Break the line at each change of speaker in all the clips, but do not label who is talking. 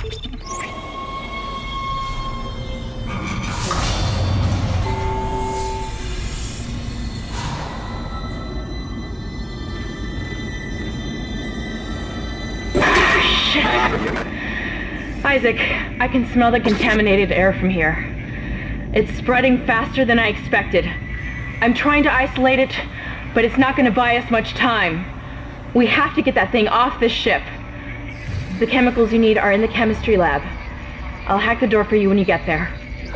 Isaac, I can smell the contaminated air from here. It's spreading faster than I expected. I'm trying to isolate it, but it's not going to buy us much time. We have to get that thing off this ship. The chemicals you need are in the chemistry lab. I'll hack the door for you when you get there.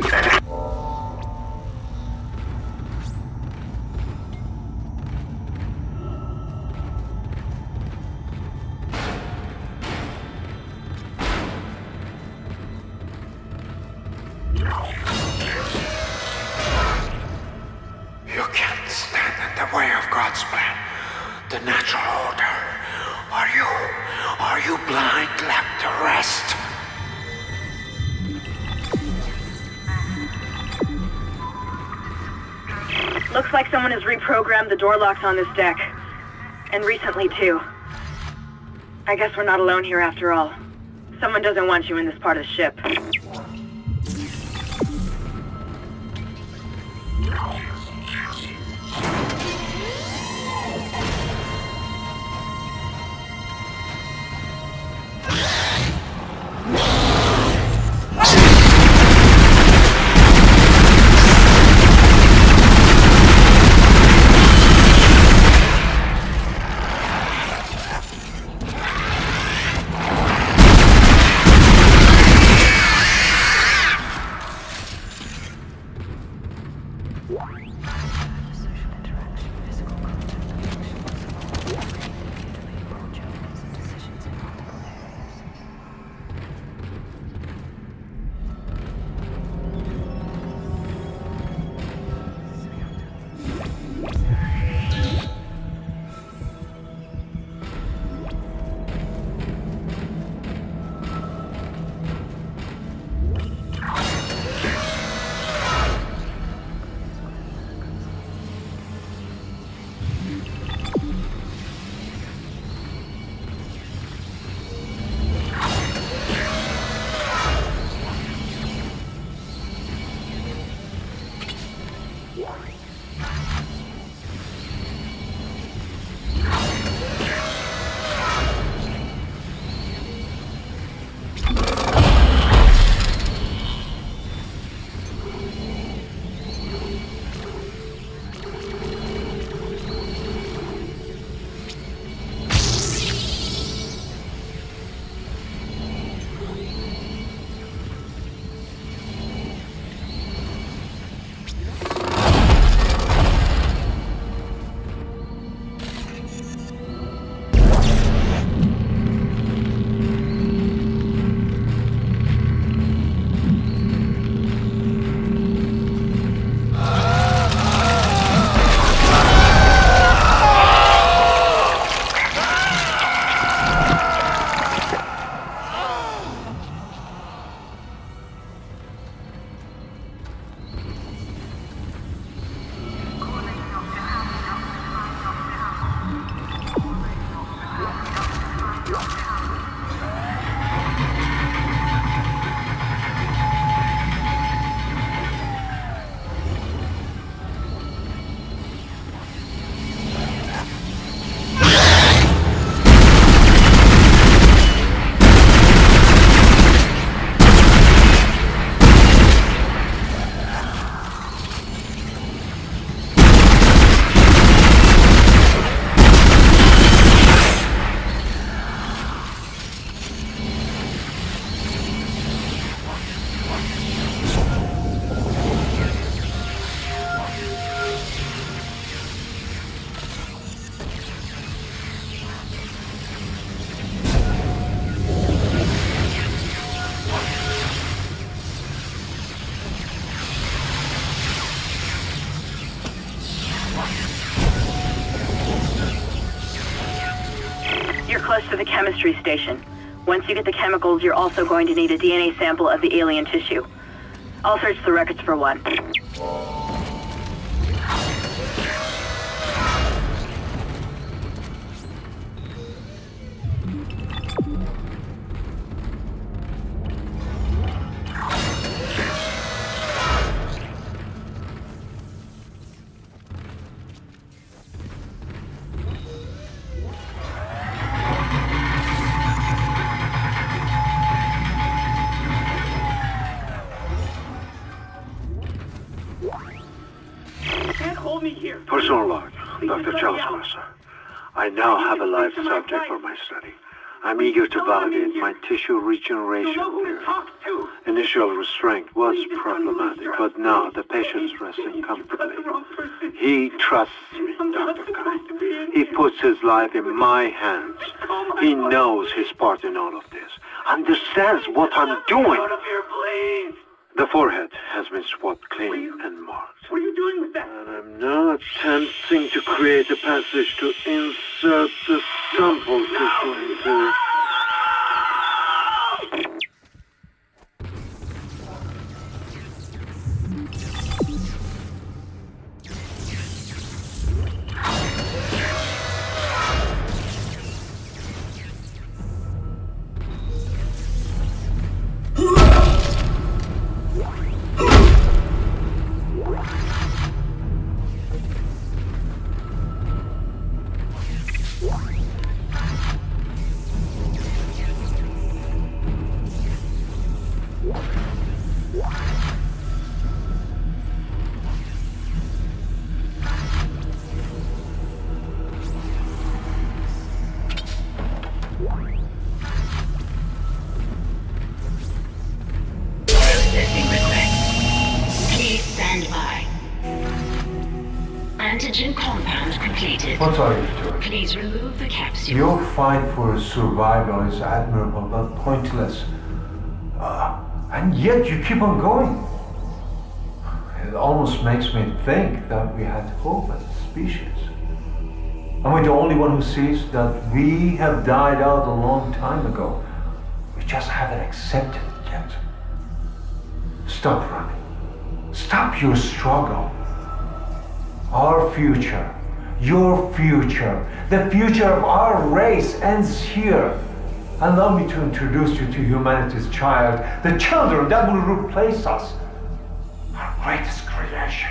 Looks like someone has reprogrammed the door locks on this deck. And recently, too. I guess we're not alone here after all. Someone doesn't want you in this part of the ship. Close to the chemistry station. Once you get the chemicals, you're also going to need a DNA sample of the alien tissue. I'll search the records for one.
Dorlock, Dr. Charles. I now have a live subject for my study. I'm eager to validate my tissue regeneration theory. Initial restraint was problematic, but now the patient's resting comfortably. He trusts me, Dr. Kind. He puts his life in my hands. He knows his part in all of this. Understands what I'm doing. The forehead has been swabbed clean and marked.
What are you doing with that?
And I'm now attempting to create a passage to insert the sample tissue into...
Antigen compound completed.
What are you doing?
Please remove the capsule.
Your fight for survival is admirable but pointless. And yet you keep on going. It almost makes me think that we had hope as a species. Am I the only one who sees that we have died out a long time ago? We just haven't accepted it yet. Stop running. Stop your struggle. Our future, your future, the future of our race ends here. Allow me to introduce you to humanity's child, the children that will replace us, our greatest creation.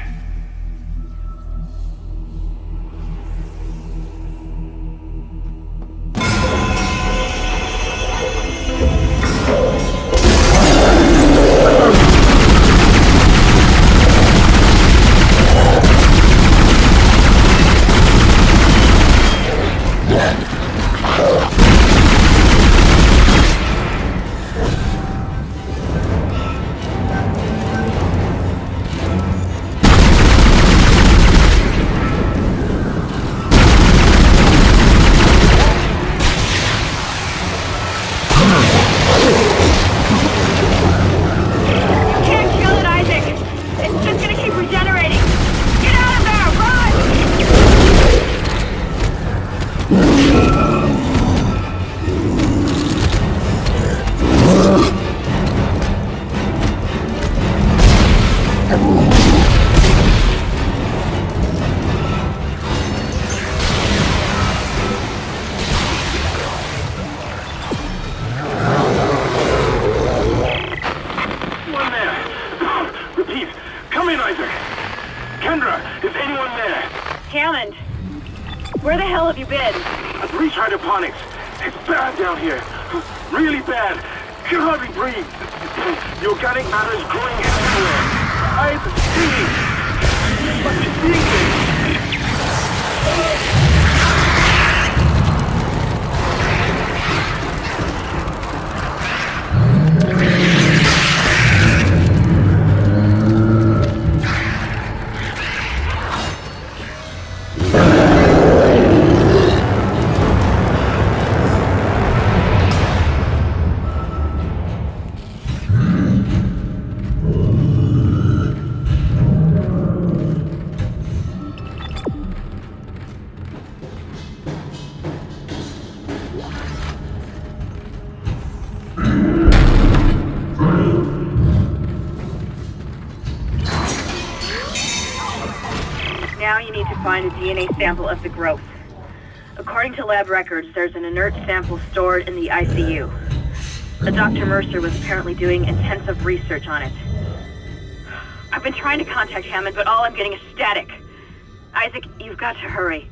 Where the hell have you been?
I've reached hydroponics. It's bad down here. Really bad. Can hardly breathe. The organic matter is growing everywhere. I'm seeing. Must be seeing this.
Now you need to find a DNA sample of the growth. According to lab records, there's an inert sample stored in the ICU. Dr. Mercer was apparently doing intensive research on it. I've been trying to contact Hammond, but all I'm getting is static. Isaac, you've got to hurry.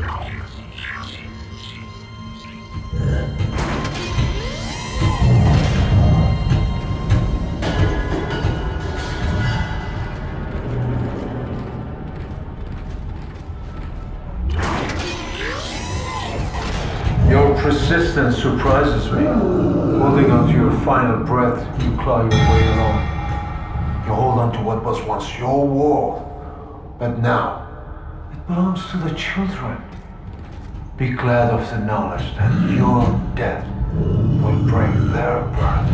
Your persistence surprises me. Holding on to your final breath, you claw your way along. You hold on to what was once your world, but now it belongs to the children. Be glad of the knowledge that your death will break their birth.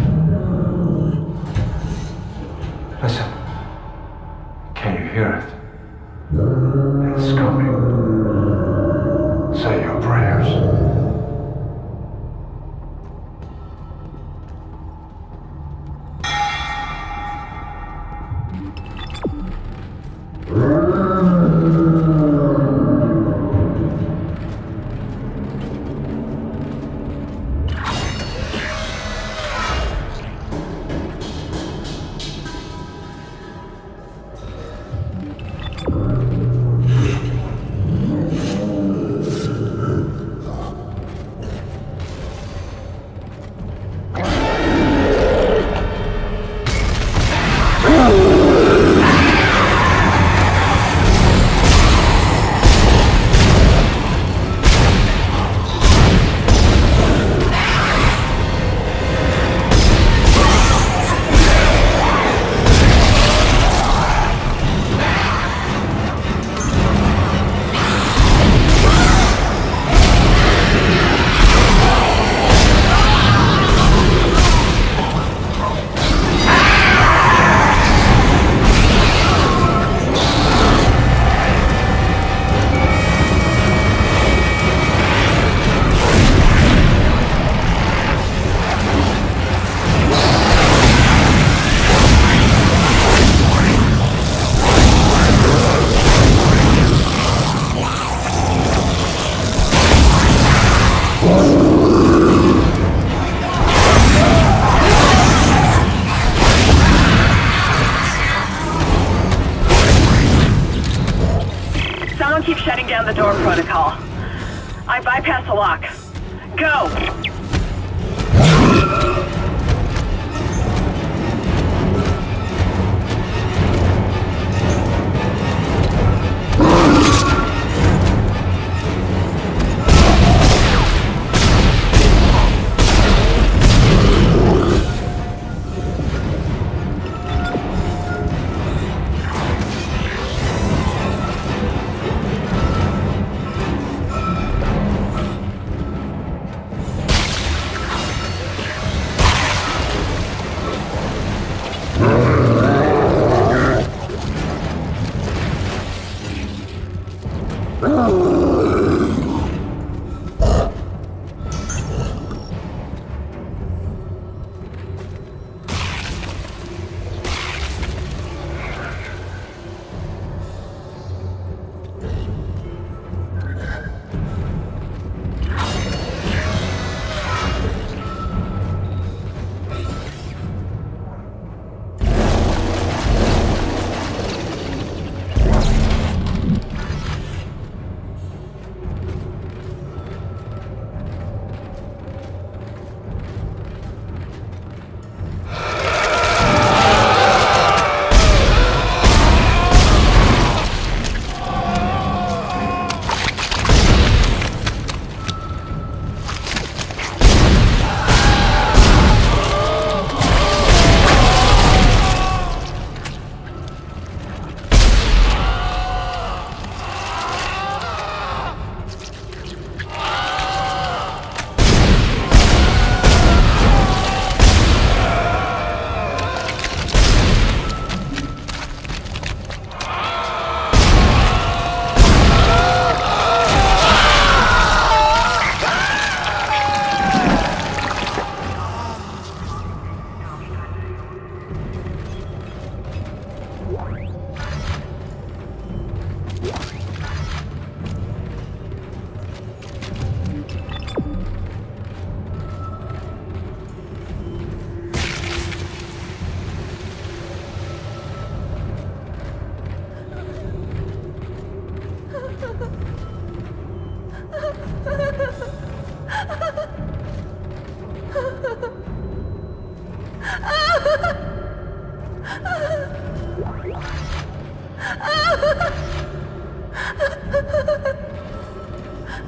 Listen, can you hear it? It's coming. Say your prayers.
Keep shutting down the door protocol. I bypassed the lock. Go!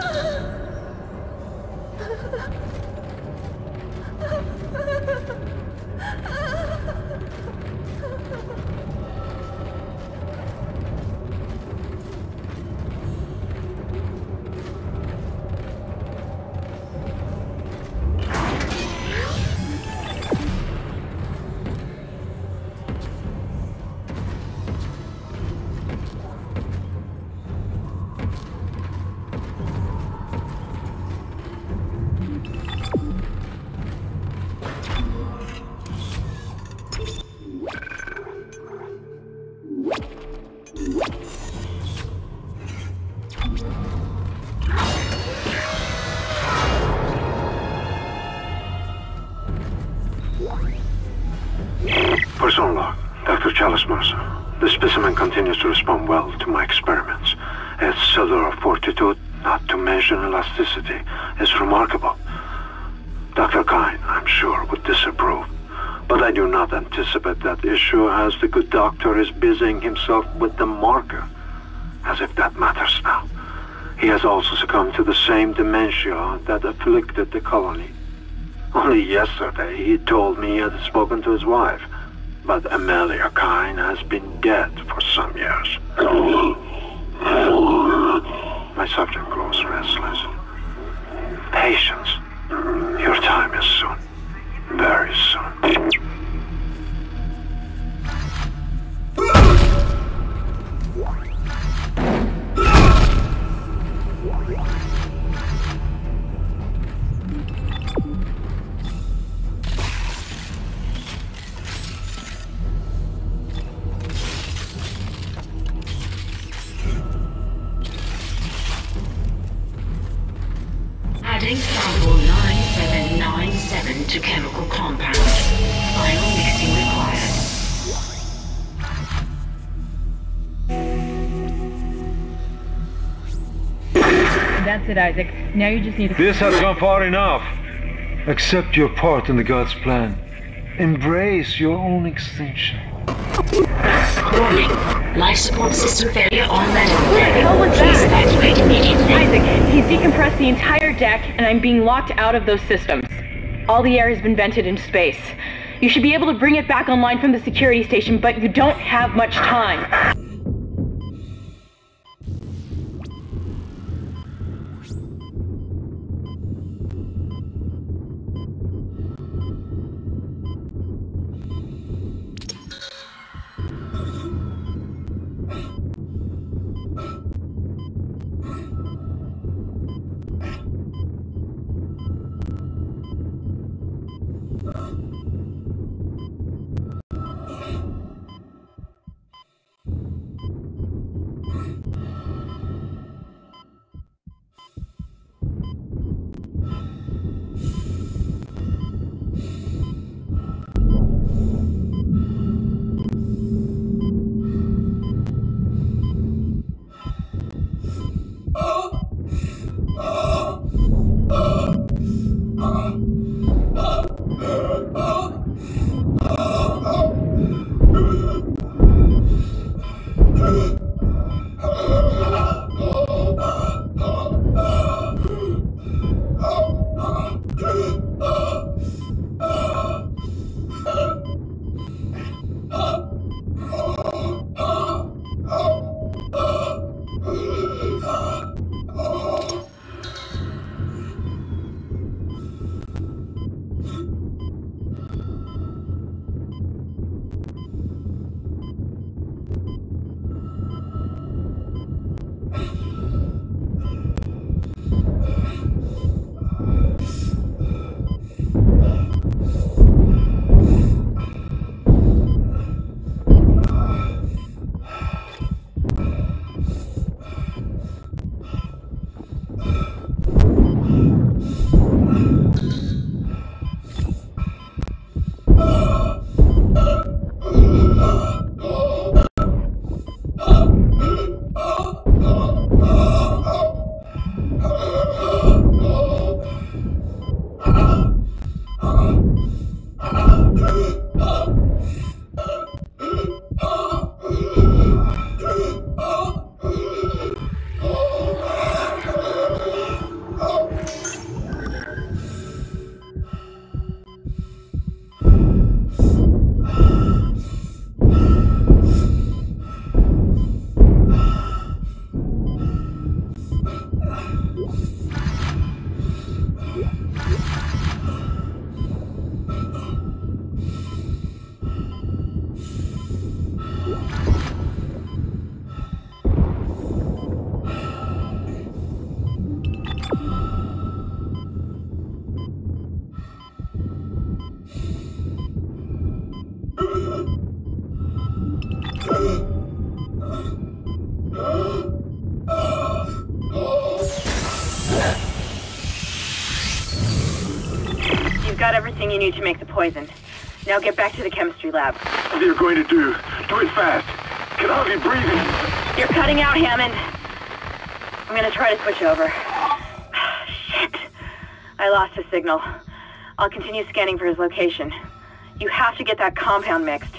Person log, Dr. Chalice Mercer. The specimen continues to respond well to my experiments. Its cellular fortitude, not to mention elasticity, is remarkable. Dr. Kine, I'm sure, would disapprove. But I do not anticipate that issue as the good doctor is busying himself with the marker. As if that matters now. He has also succumbed to the same dementia that afflicted the colony. Only yesterday he told me he had spoken to his wife. But Amelia Kine has been dead for some years. My subject grows restless. Patience. Your time is soon. Very soon.
Adding sample 9797 to chemical compound. Final mixing required.
That's it, Isaac. Now you just need to...
This has gone far enough. Accept your part in the God's plan. Embrace your own extinction.
Warning. Life support system failure on medical
What the
level.
hell was
Please
that?
evacuate immediately.
Isaac, he's decompressed the entire deck, and I'm being locked out of those systems. All the air has been vented into space. You should be able to bring it back online from the security station, but you don't have much time.
got everything you need to make the poison. Now get back to the chemistry lab.
What are you going to do? Do it fast. Can hardly breathe.
You're cutting out, Hammond. I'm gonna try to switch over. Shit. I lost his signal. I'll continue scanning for his location. You have to get that compound mixed.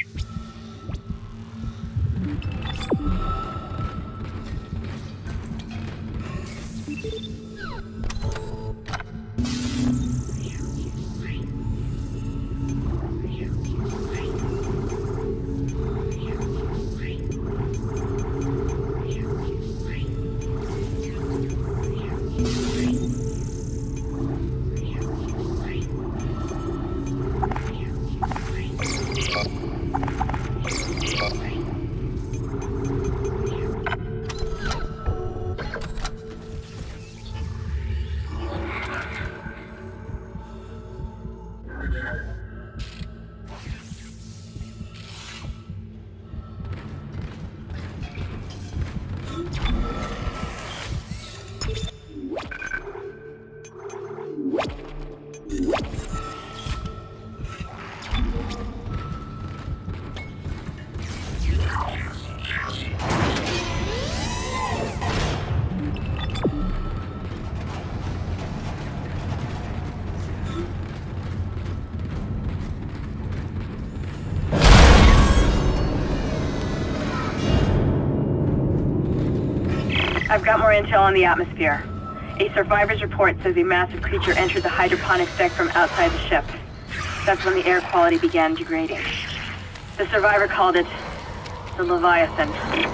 I've got more intel on the atmosphere. A survivor's report says a massive creature entered the hydroponics deck from outside the ship. That's when the air quality began degrading. The survivor called it the Leviathan.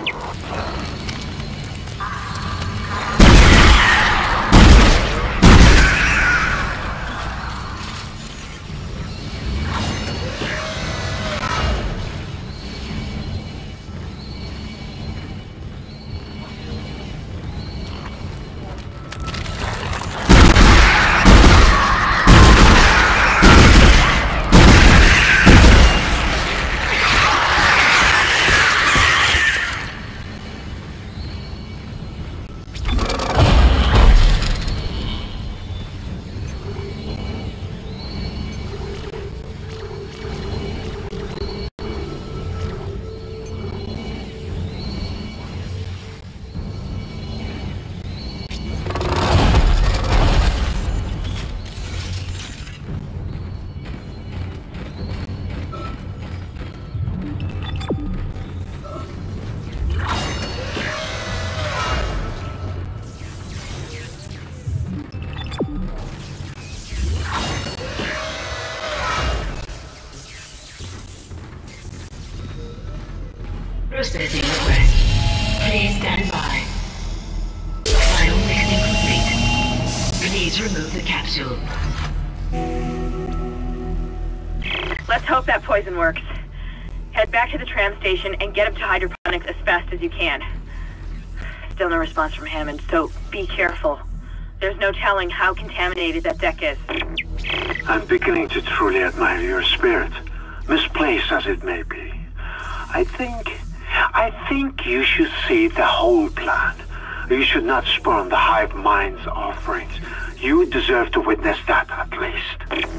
Processing request. Please stand by. Final mixing complete. Please remove the capsule.
Let's hope that poison works. Head back to the tram station and get up to hydroponics as fast as you can. Still no response from Hammond, so be careful. There's no telling how contaminated that deck is.
I'm beginning to truly admire your spirit, misplaced as it may be. I think you should see the whole plan. You should not spurn the hive mind's offerings. You deserve to witness that at least.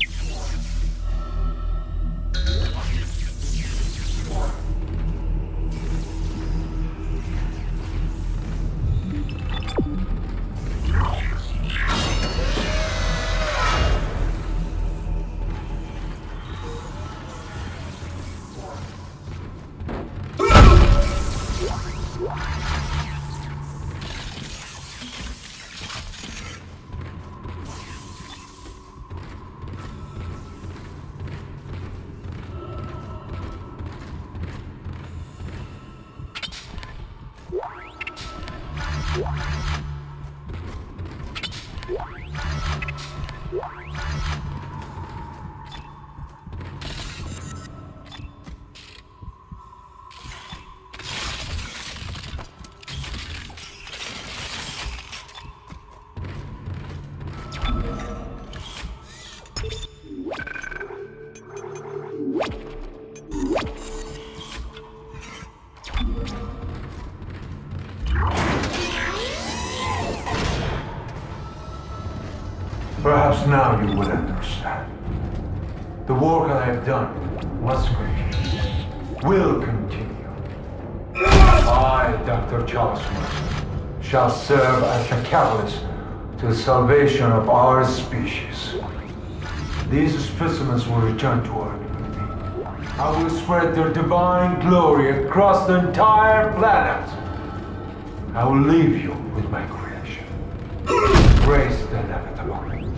Perhaps now you will understand. The work I have done was great. Will continue. I, Dr. Charles Mercer, shall serve as the catalyst to the salvation of our species. These specimens will return to our community. I will spread their divine glory across the entire planet. I will leave you with my creation. Embrace the inevitable.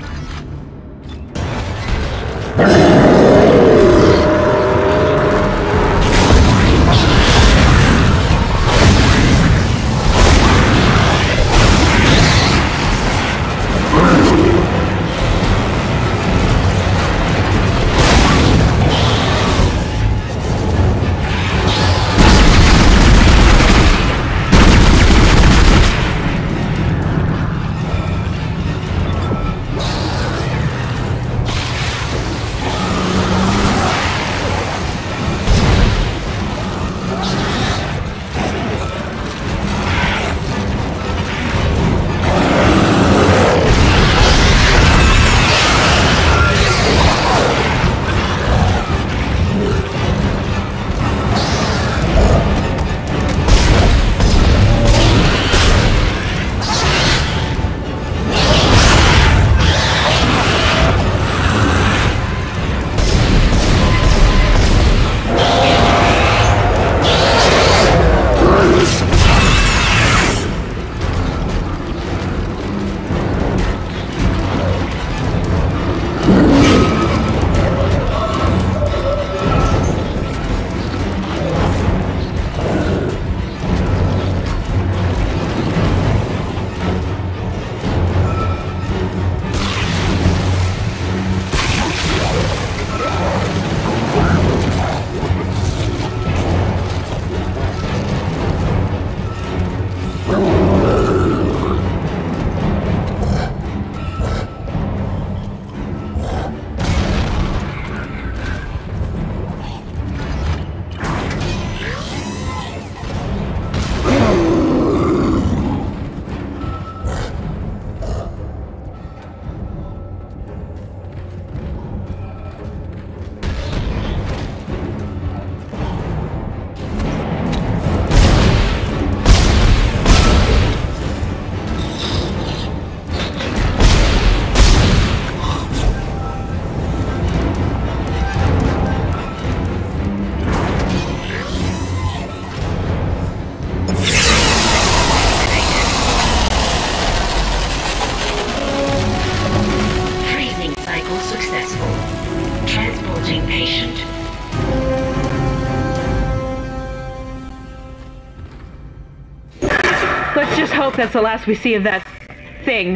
Let's just hope that's the last we see of that thing.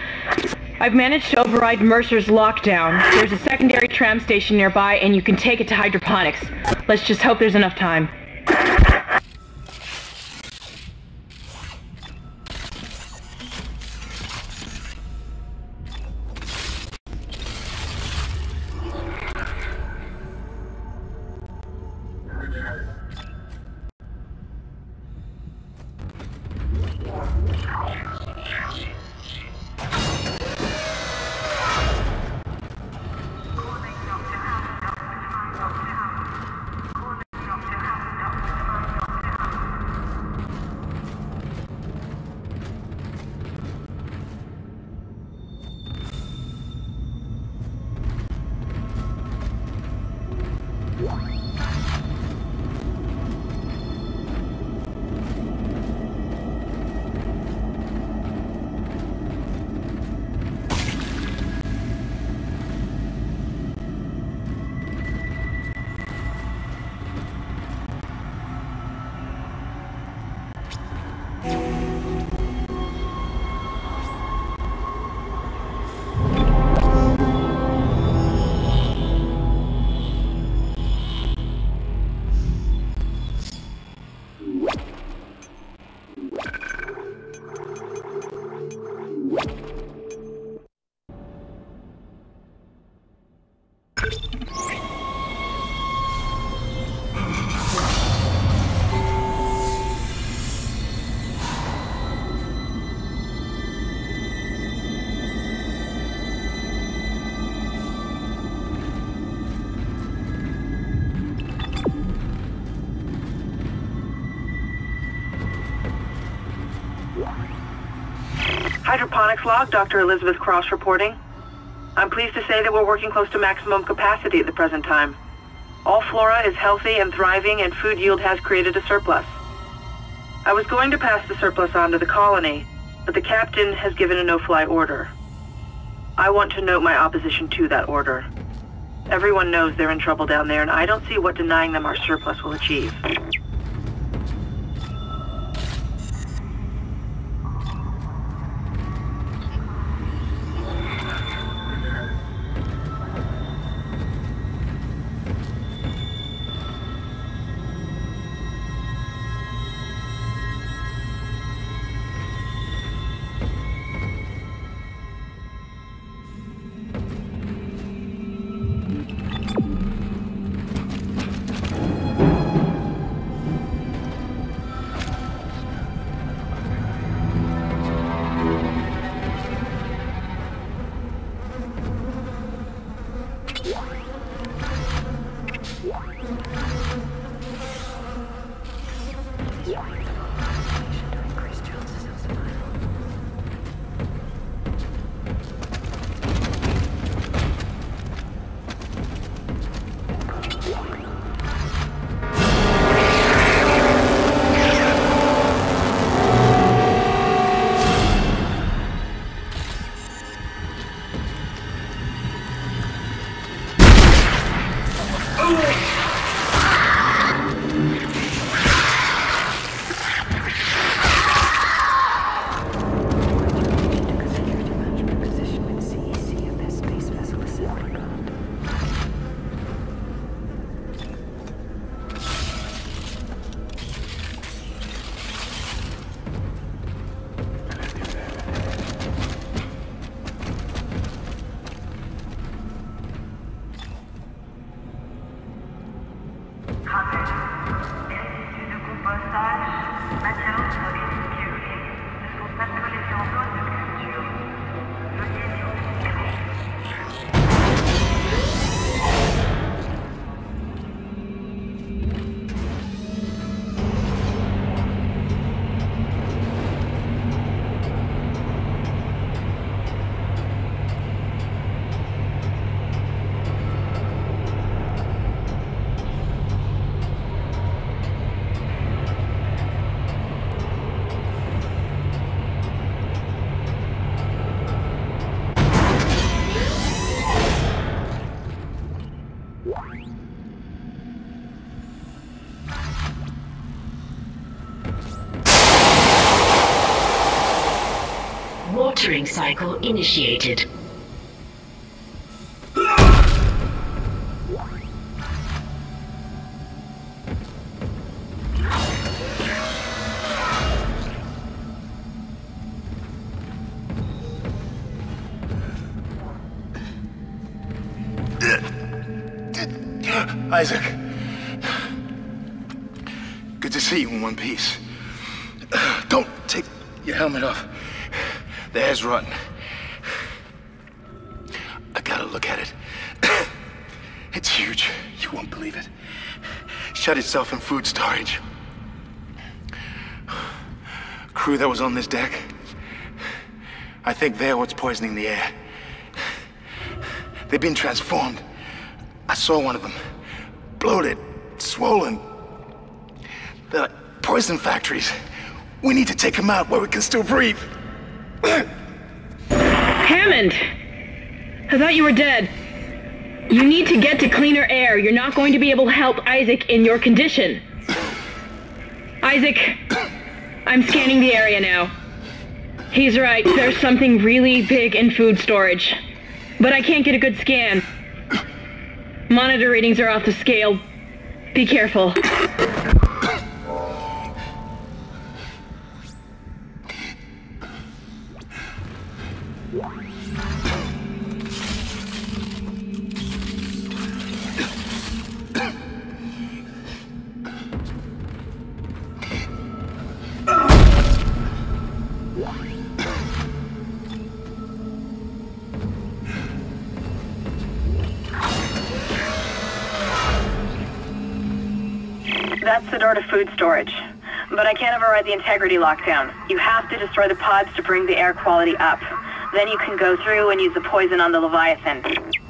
I've managed to override Mercer's lockdown. There's a secondary tram station nearby, and you can take it to hydroponics. Let's just hope there's enough time.
Hydroponics log, Dr. Elizabeth Cross reporting. I'm pleased to say that we're working close to maximum capacity at the present time. All flora is healthy and thriving, and food yield has created a surplus. I was going to pass the surplus on to the colony, but the captain has given a no-fly order. I want to note my opposition to that order. Everyone knows they're in trouble down there, and I don't see what denying them our surplus will achieve.
Watering cycle initiated.
Isaac. Good to see you in one piece. Don't take your helmet off. The air's rotten. I gotta look at it. It's huge. You won't believe it. Shut itself in food storage. Crew that was on this deck, I think they're what's poisoning the air. They've been transformed. I saw one of them. Bloated, swollen. They're like poison factories. We need to take them out where we can still breathe.
Hammond! I thought you were dead. You need to get to cleaner air. You're not going to be able to help Isaac in your condition. Isaac, I'm scanning the area now. He's right, there's something really big in food storage. But I can't get a good scan. Monitor readings are off the scale. Be careful.
That's the door to food storage. but I can't override the integrity lockdown. You have to destroy the pods to bring the air quality up. Then you can go through and use the poison on the Leviathan.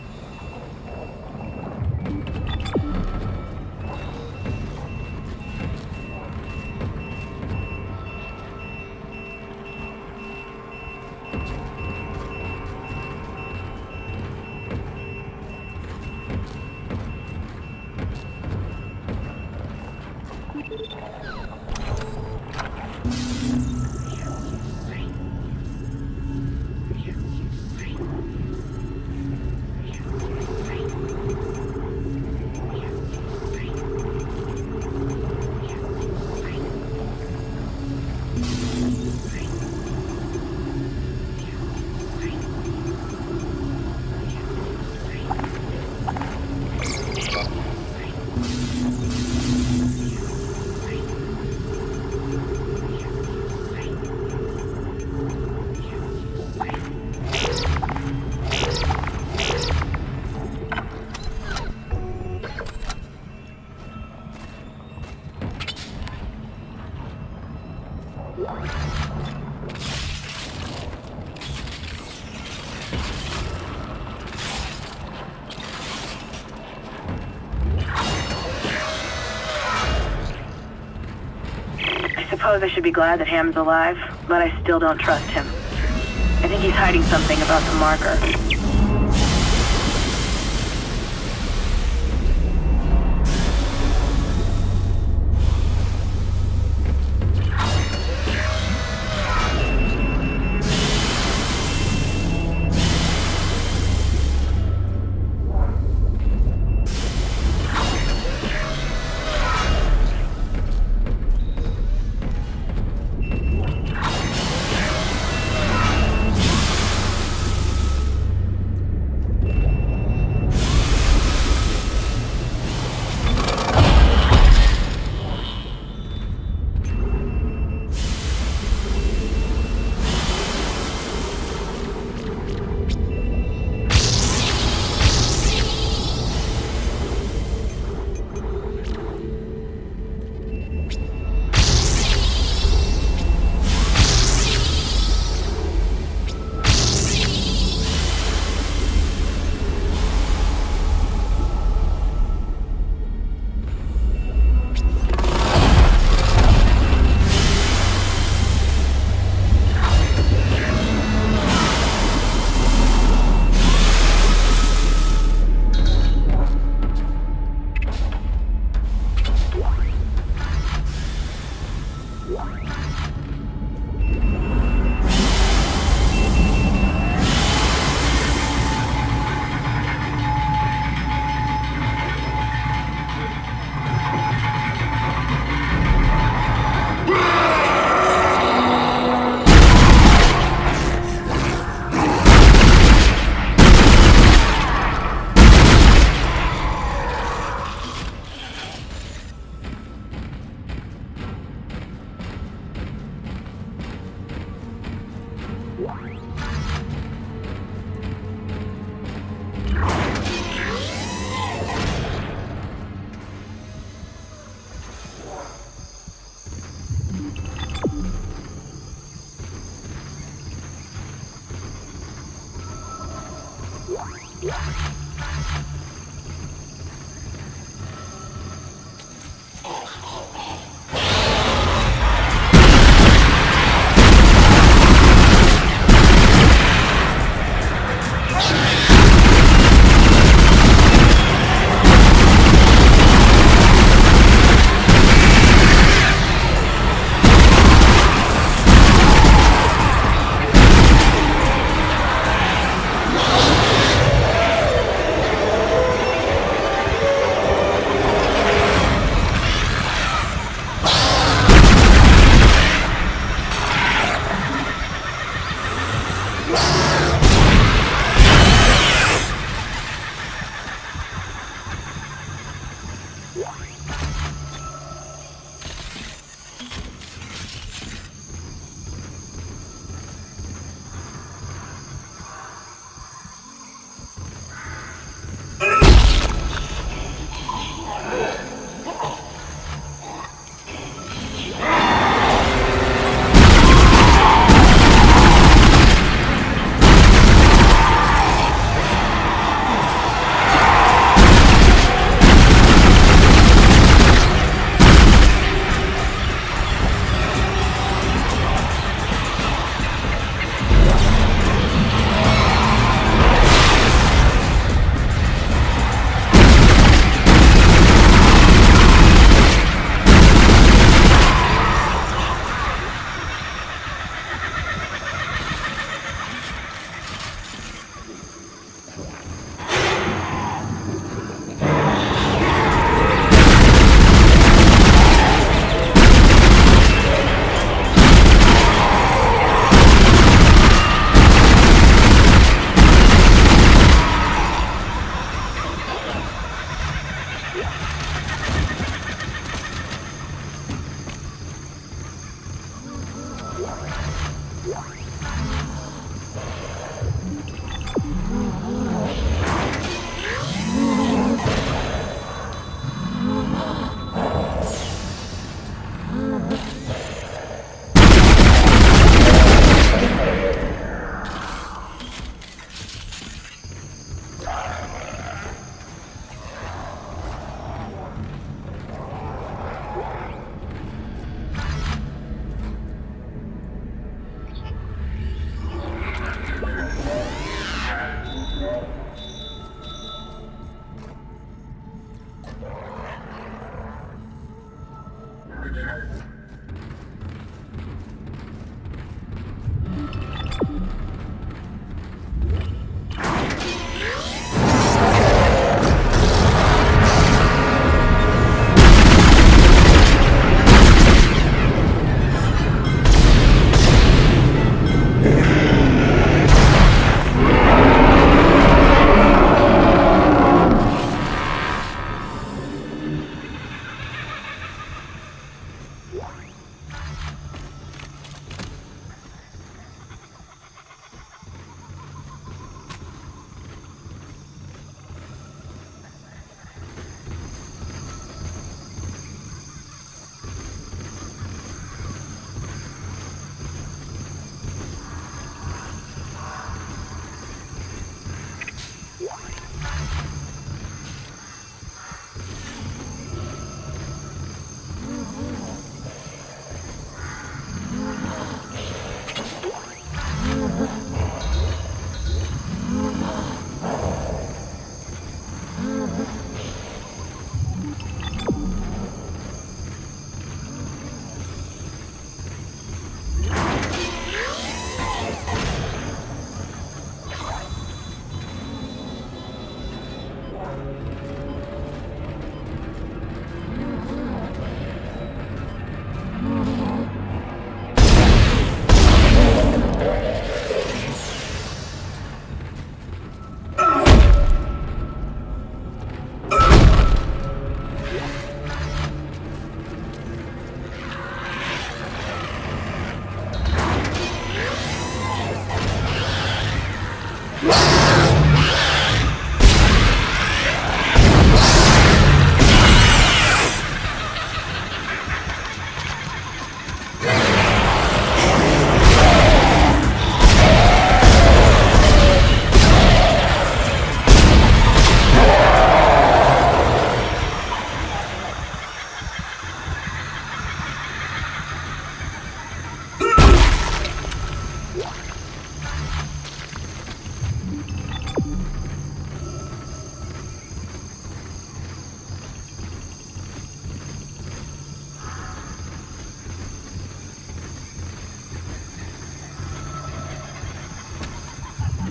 I suppose I should be glad that Ham's alive, but I still don't trust him. I think he's hiding something about the marker.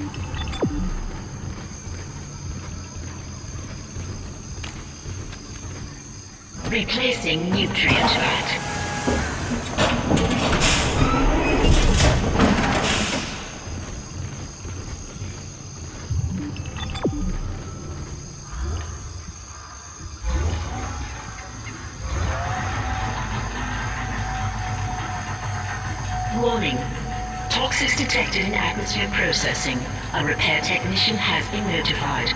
Replacing nutrient vat. Warning. Toxics detected in atmosphere processing. A repair technician has been notified.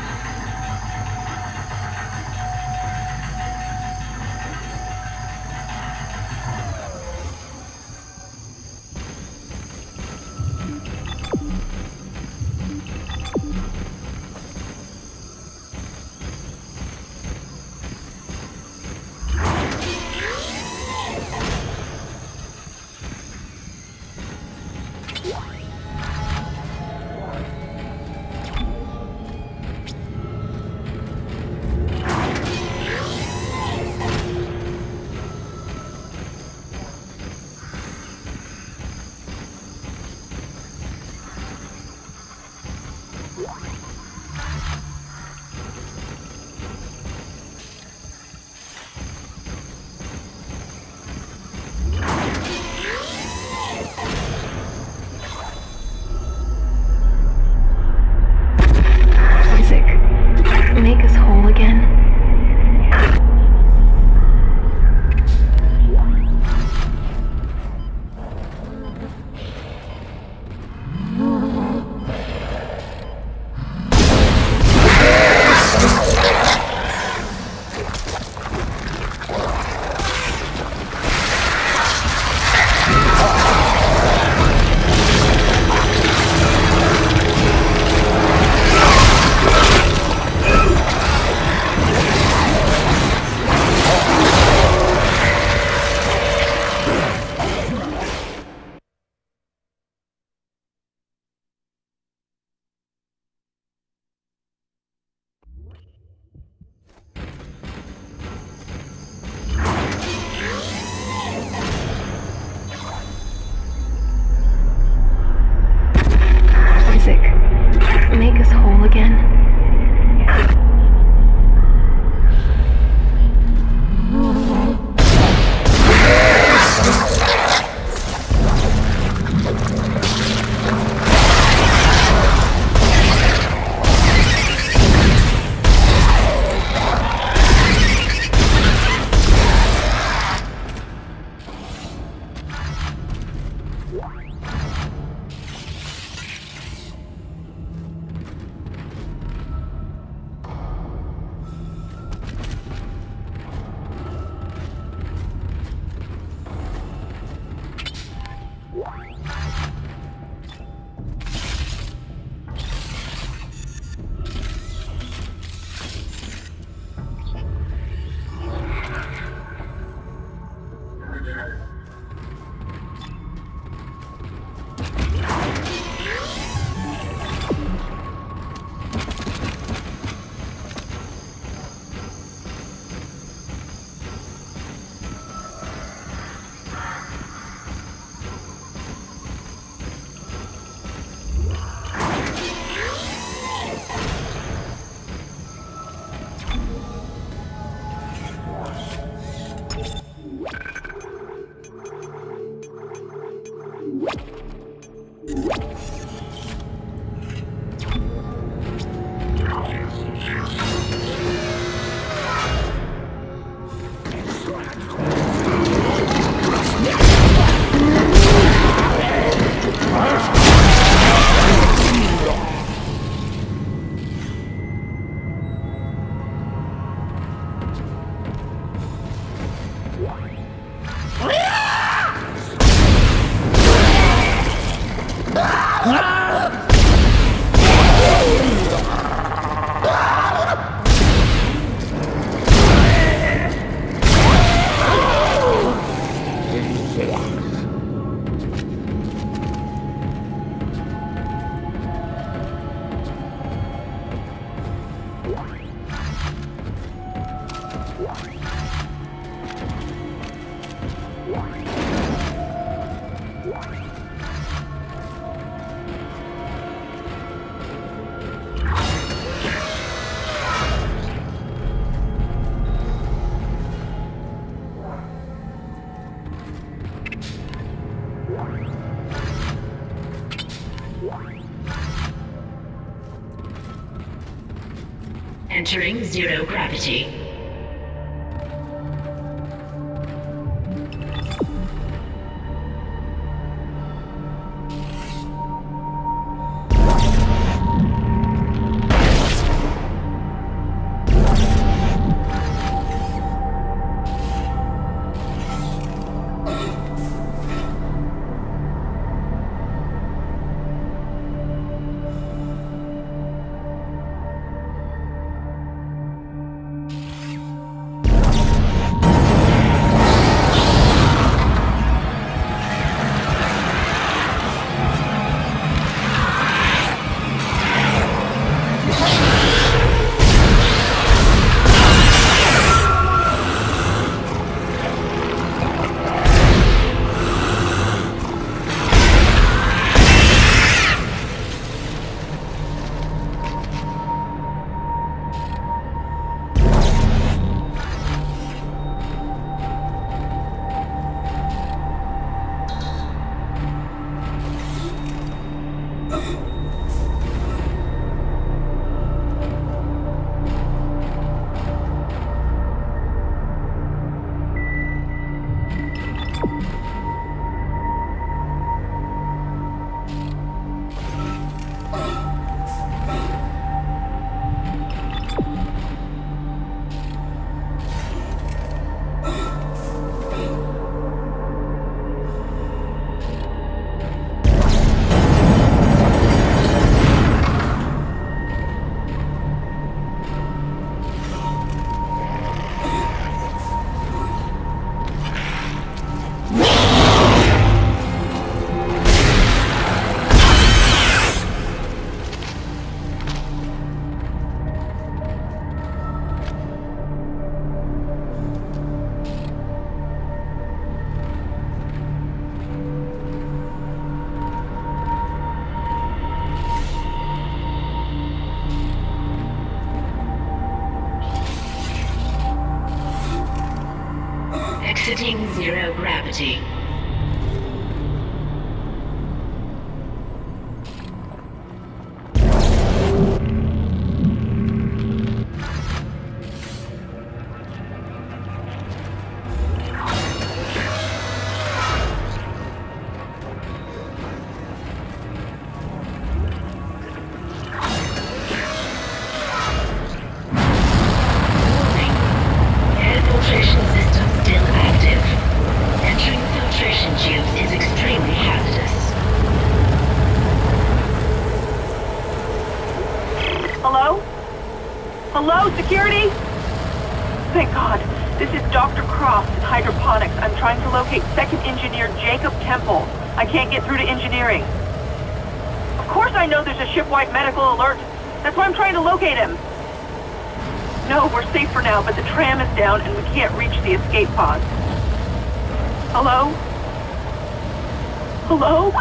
Entering zero gravity. Exiting zero gravity.
Hello, security? Thank God. This is Dr. Cross in hydroponics. I'm trying to locate second engineer Jacob Temple. I can't get through to engineering. Of course I know there's a ship-wide medical alert. That's why I'm trying to locate him. No, we're safe for now, but the tram is down and we can't reach the escape pods. Hello? Hello?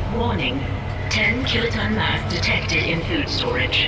Warning. 10 kiloton mass detected in food storage.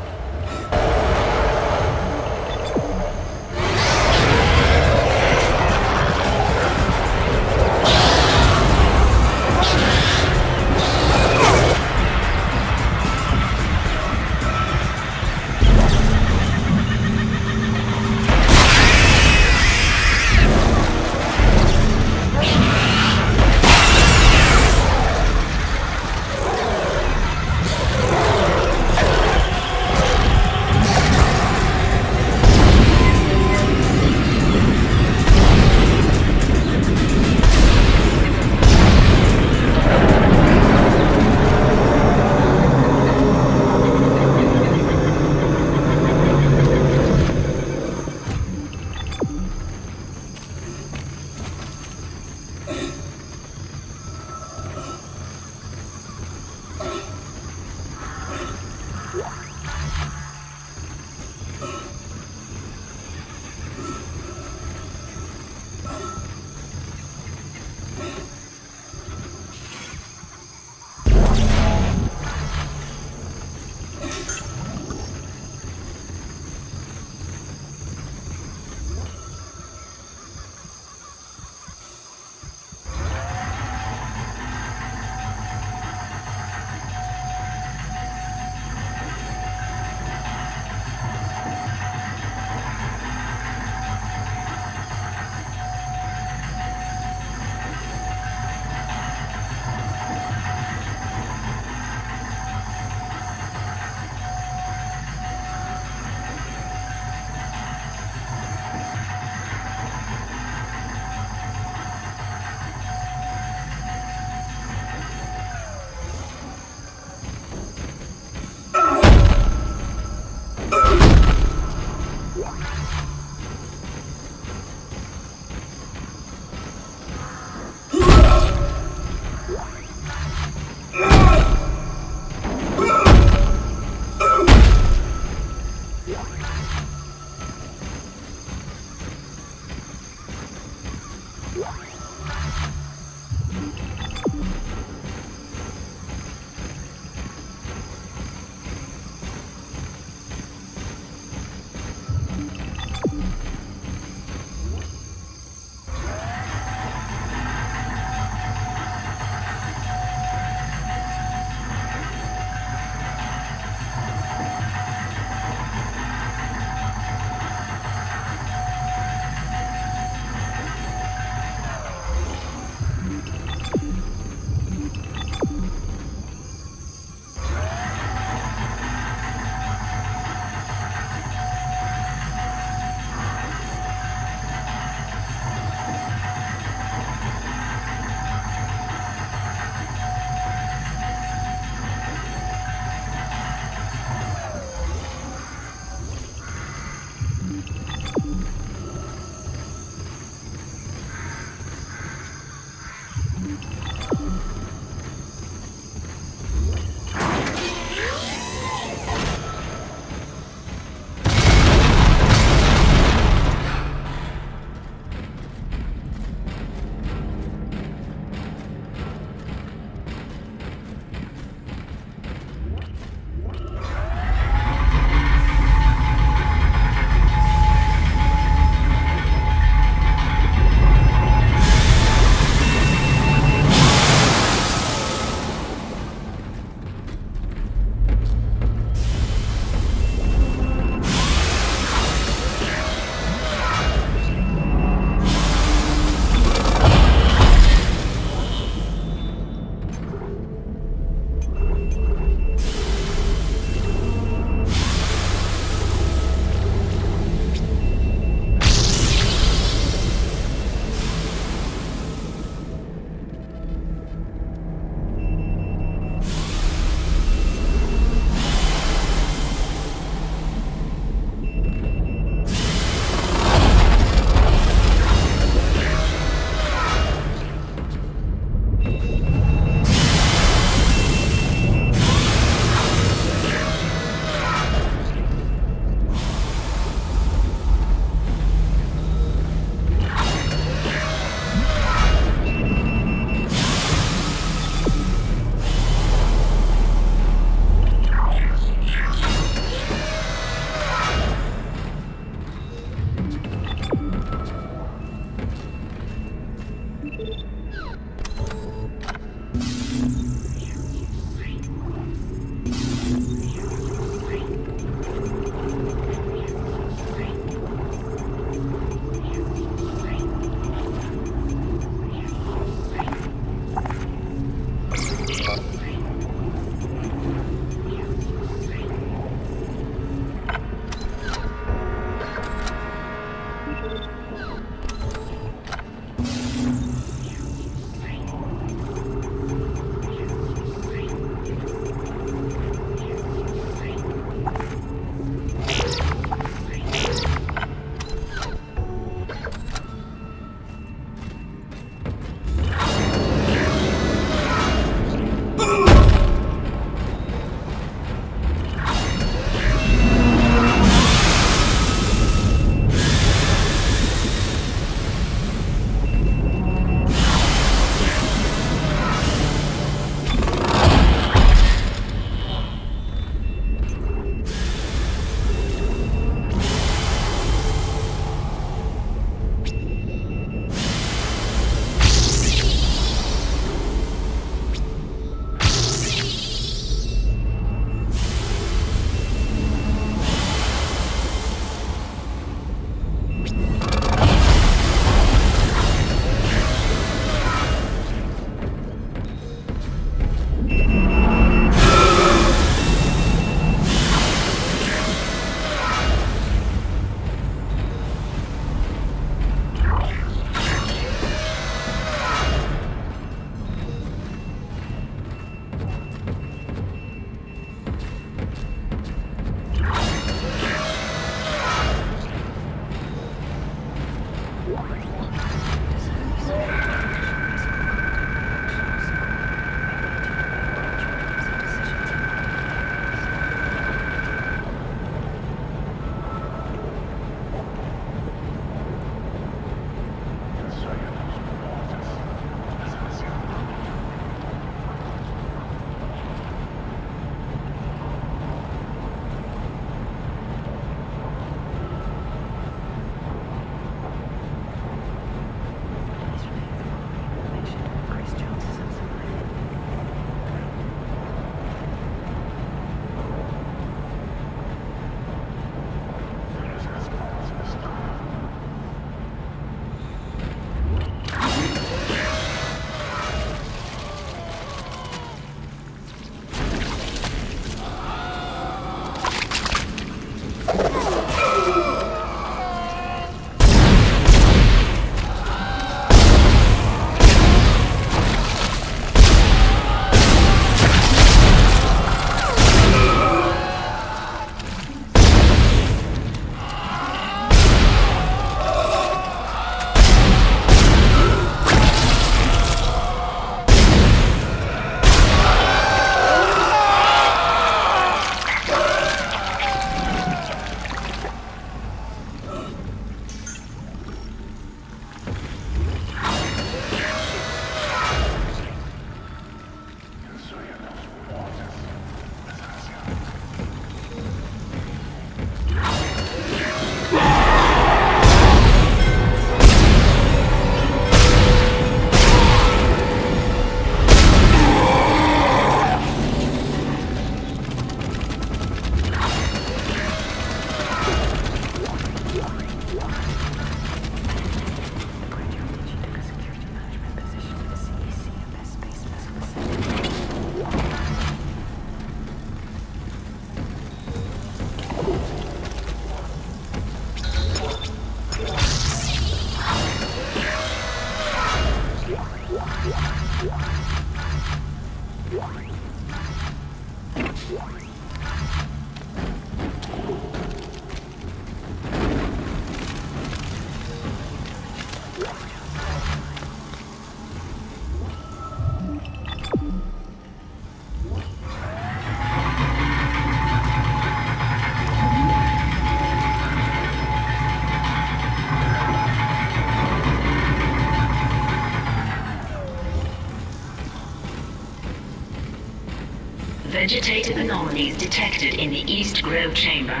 Vegetative anomalies detected in the East Grove chamber.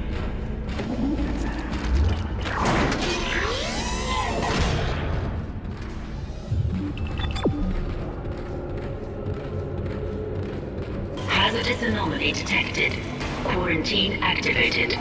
Hazardous anomaly detected. Quarantine activated.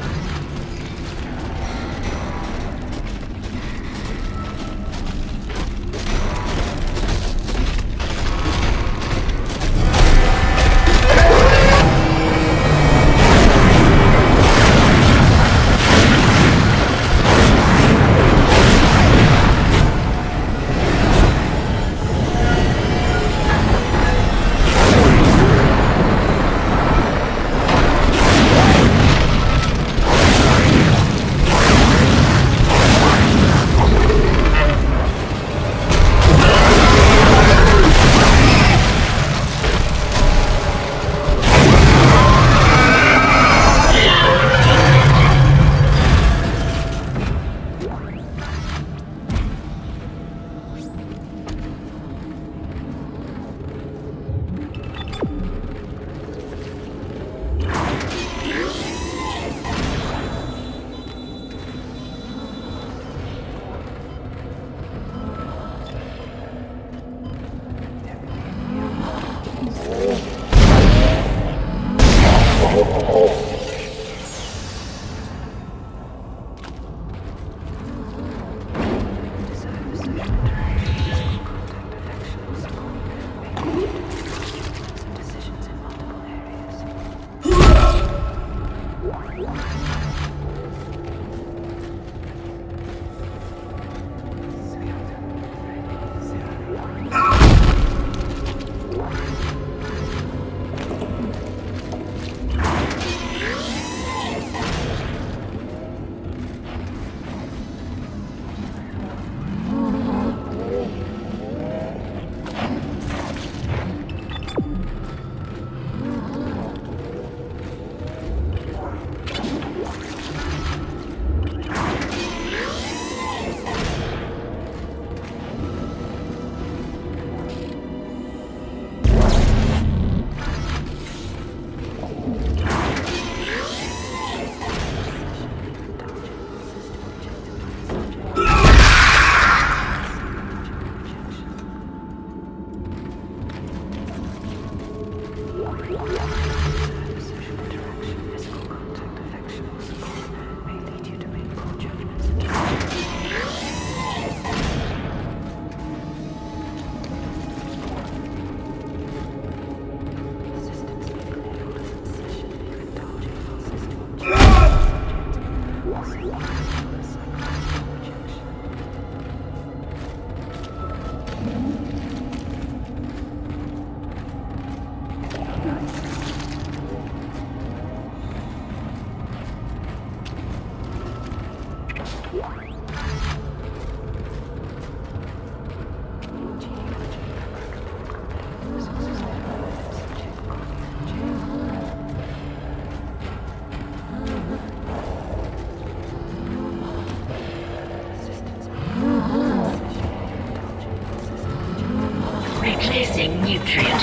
Replacing nutrient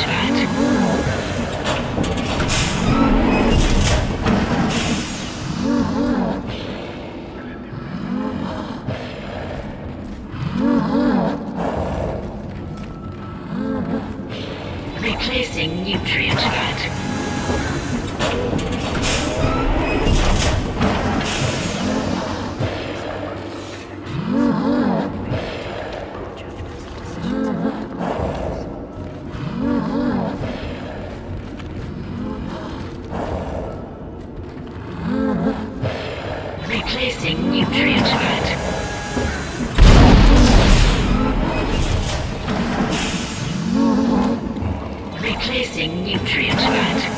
vat. Replacing nutrient vat. Replacing nutrient vat. Replacing nutrient vat.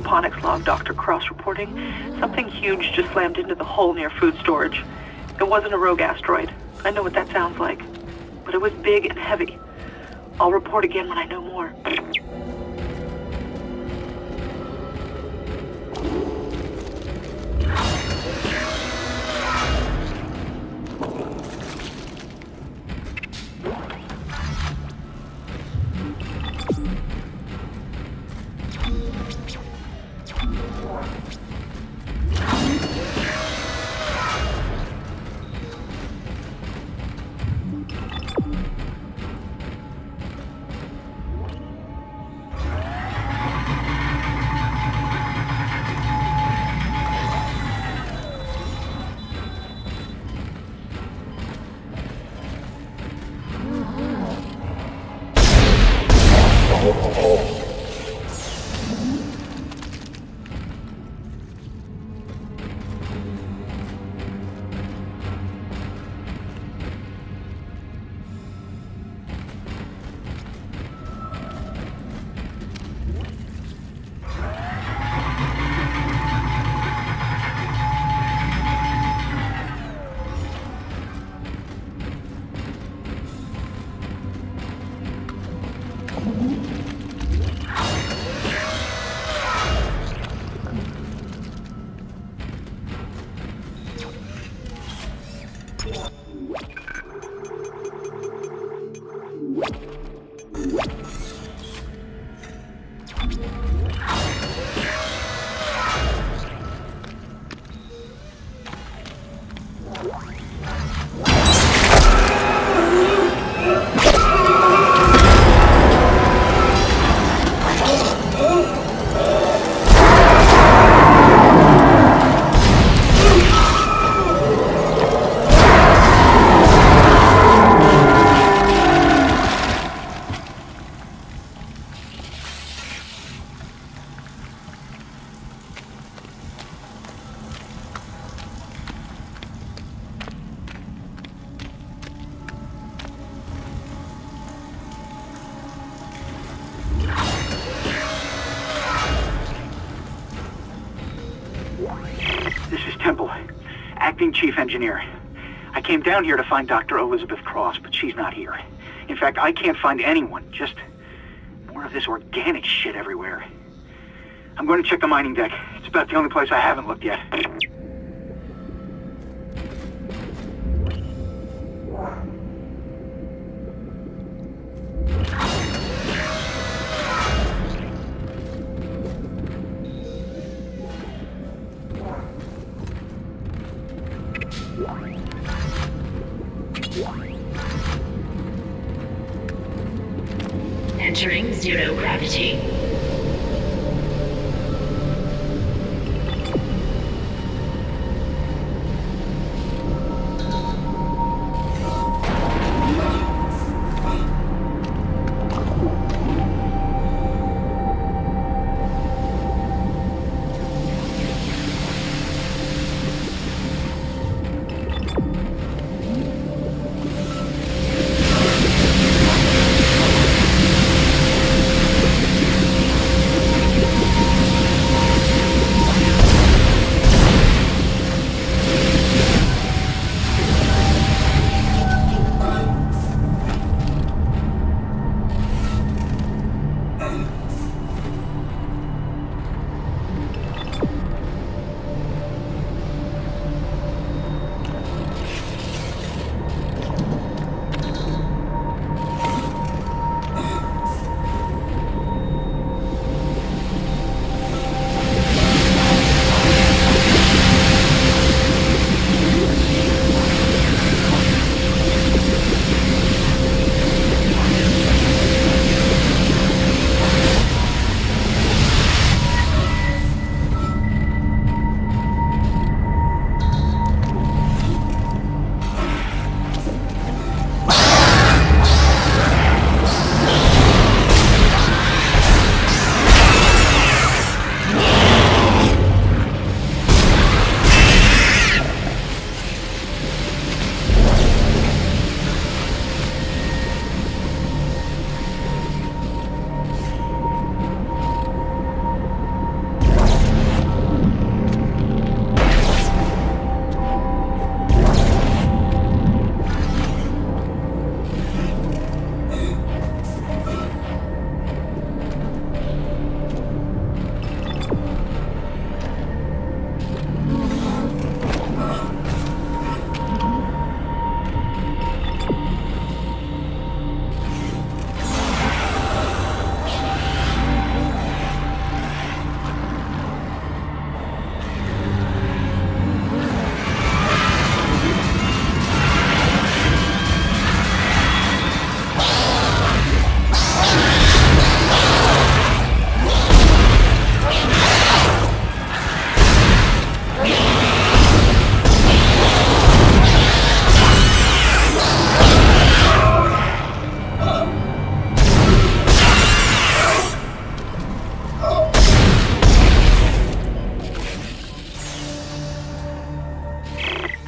aquaponics log, Dr. Cross reporting. Something huge just slammed into the hull near food storage. It wasn't a rogue asteroid. I know what that sounds like. But it was big and heavy. I'll report again when I know more.
Acting Chief Engineer. I came down here to find Dr. Elizabeth Cross, but she's not here. In fact, I can't find anyone. Just more of this organic shit everywhere. I'm going to check the mining deck. It's about the only place I haven't looked yet.
Entering zero gravity.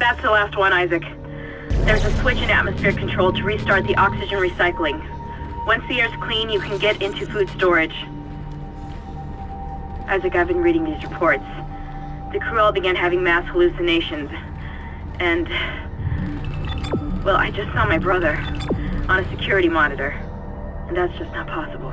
That's the last one, Isaac. There's a switch in atmosphere control to restart the oxygen recycling. Once the air's clean, you can get into food storage. Isaac, I've been reading these reports. The crew all began having mass hallucinations. And... well, I just saw my brother on a security monitor. And that's just not possible.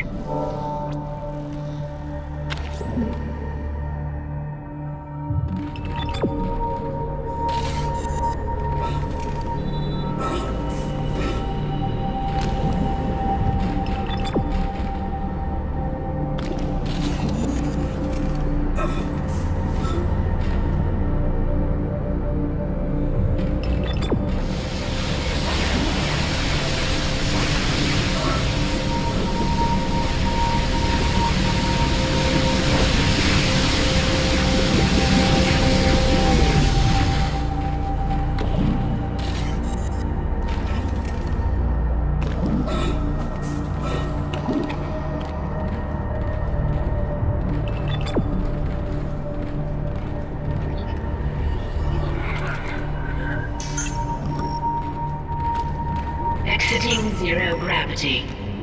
Exiting zero gravity.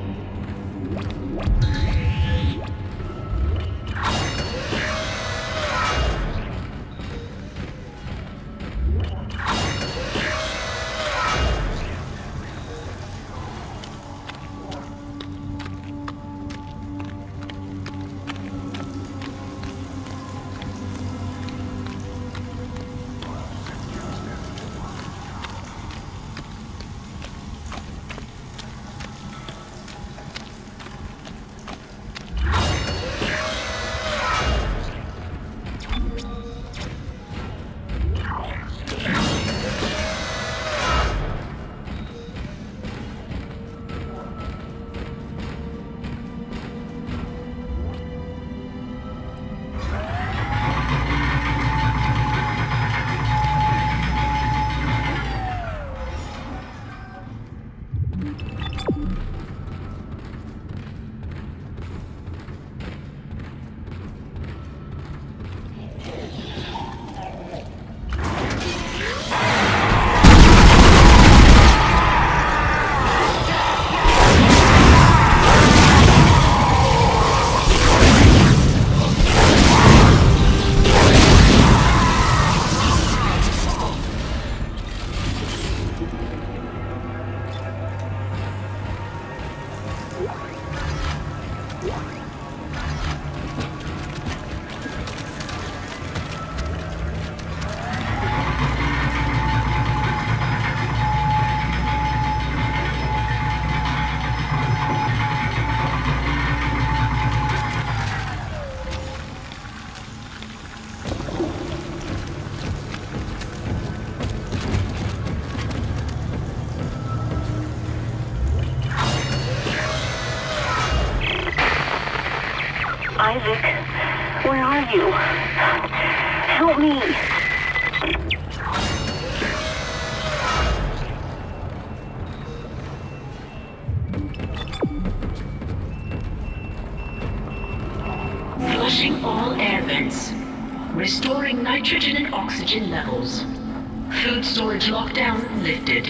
Isaac, where are you? Help me!
Flushing all air vents. Restoring nitrogen and oxygen levels. Food storage lockdown lifted.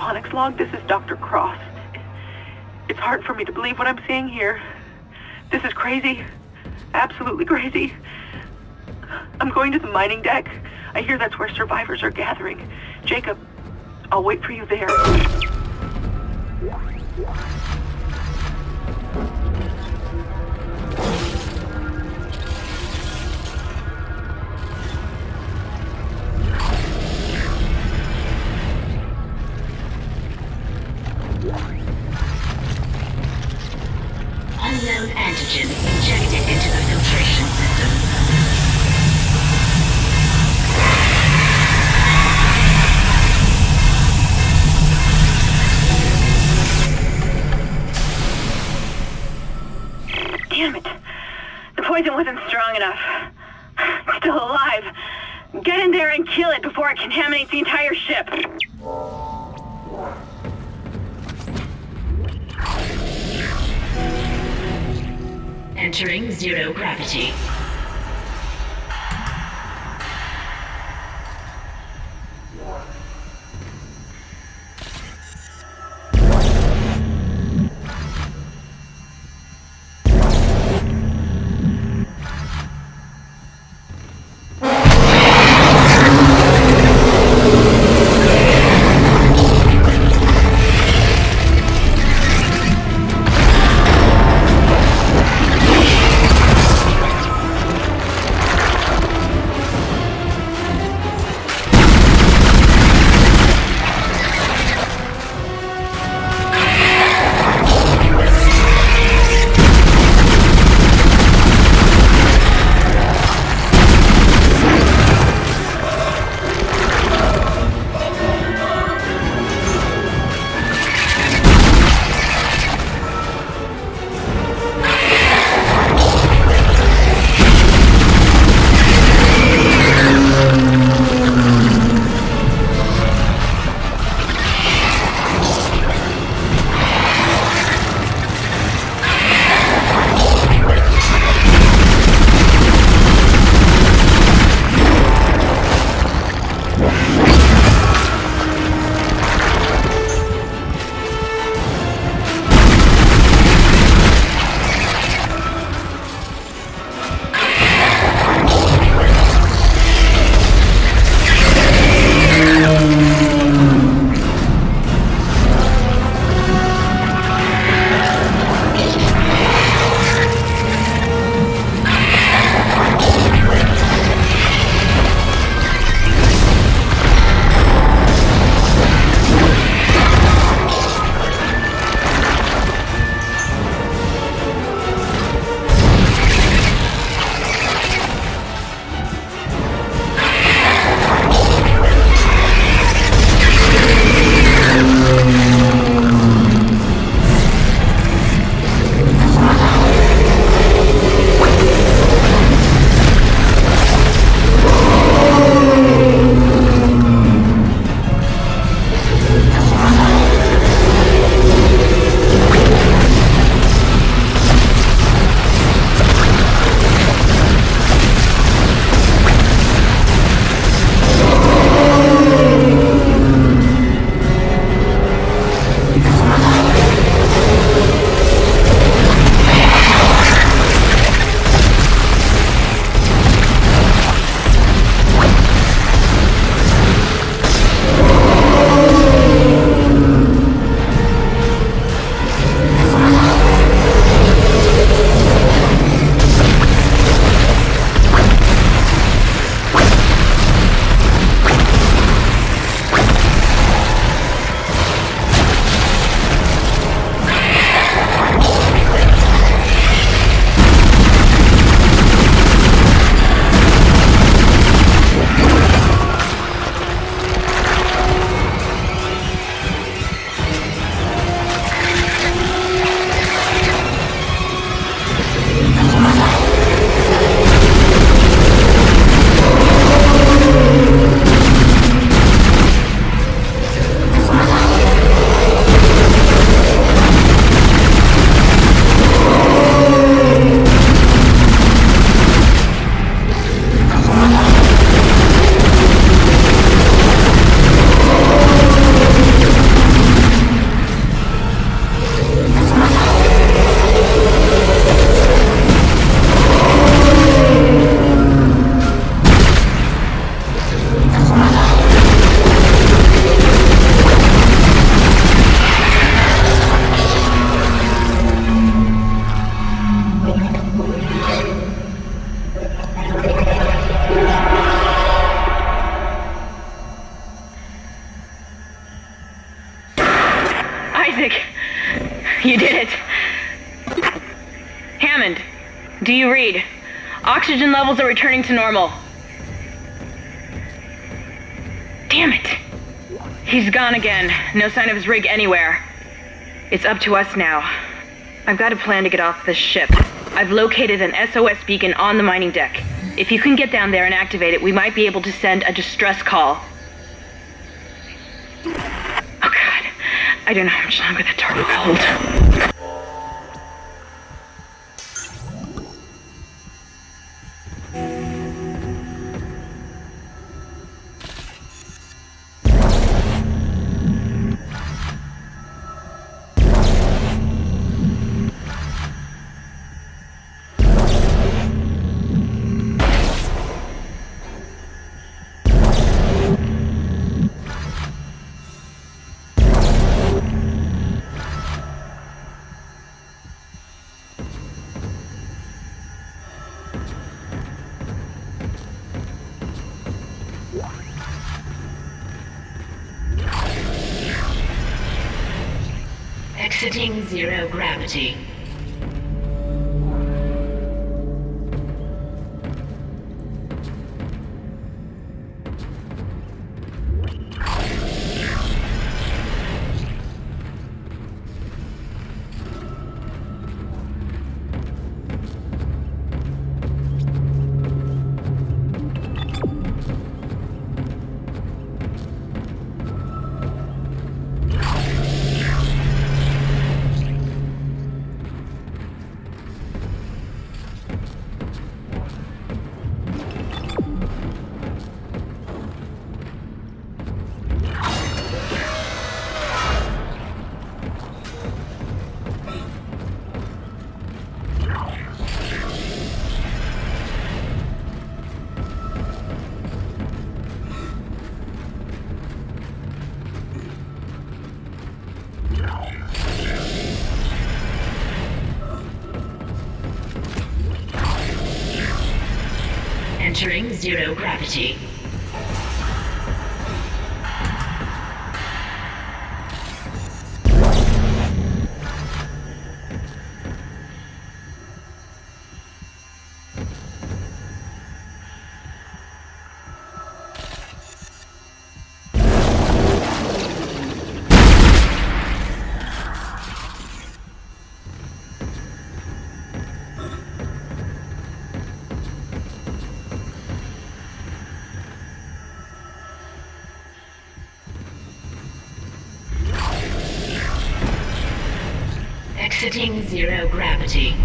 hydroponics log, this is Dr. Cross. It's hard for me to believe what I'm seeing here. This is crazy. Absolutely crazy. I'm going to the mining deck. I hear that's where survivors are gathering. Jacob, I'll wait for you there.
Unknown antigen injected into the filtration system.
Damn it. The poison wasn't strong enough. It's still alive. Get in there and kill it before it contaminates the entire ship.
Entering zero gravity.
Isaac! You did it! Hammond, do you read? Oxygen levels are returning to normal. Damn it! He's gone again. No sign of his rig anywhere. It's up to us now. I've got a plan to get off this ship. I've located an SOS beacon on the mining deck. If you can get down there and activate it, we might be able to send a distress call. Oh God, I don't know how much longer that door will hold.
Exiting zero gravity. Entering zero gravity. Exiting zero gravity.